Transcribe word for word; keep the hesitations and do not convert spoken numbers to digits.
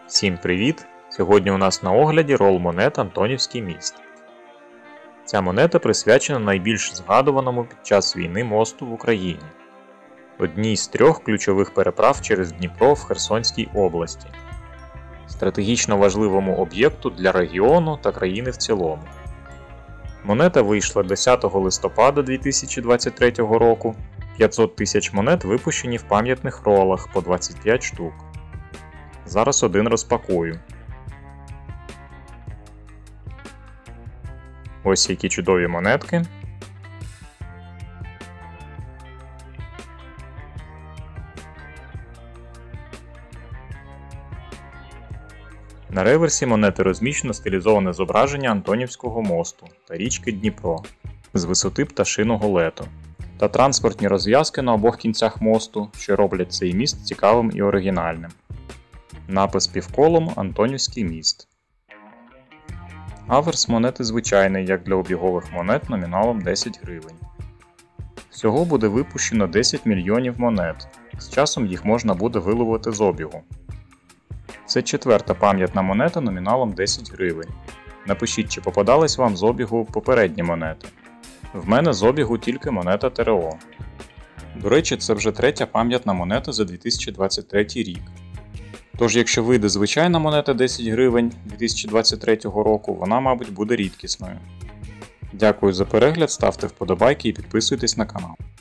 Всім привіт! Сьогодні у нас на огляді рол монет Антонівський міст. Ця монета присвячена найбільш згадуваному під час війни мосту в Україні. Одній з трьох ключових переправ через Дніпро в Херсонській області. Стратегічно важливому об'єкту для регіону та країни в цілому. Монета вийшла десятого листопада дві тисячі двадцять третього року. п'ятсот тисяч монет випущені в пам'ятних ролах по двадцять п'ять штук. Зараз один розпакую. Ось які чудові монетки. На реверсі монети розміщено стилізоване зображення Антонівського мосту та річки Дніпро з висоти пташиного лету та транспортні розв'язки на обох кінцях мосту, що роблять цей міст цікавим і оригінальним. Напис півколом Антонівський міст. Аверс монети звичайний, як для обігових монет номіналом десять гривень. Всього буде випущено десять мільйонів монет, з часом їх можна буде виловити з обігу. Це четверта пам'ятна монета номіналом десять гривень. Напишіть, чи попадались вам з обігу попередні монети. В мене з обігу тільки монета ТРО. До речі, це вже третя пам'ятна монета за дві тисячі двадцять третій рік. Тож, якщо вийде звичайна монета десять гривень дві тисячі двадцять третього року, вона, мабуть, буде рідкісною. Дякую за перегляд, ставте вподобайки і підписуйтесь на канал.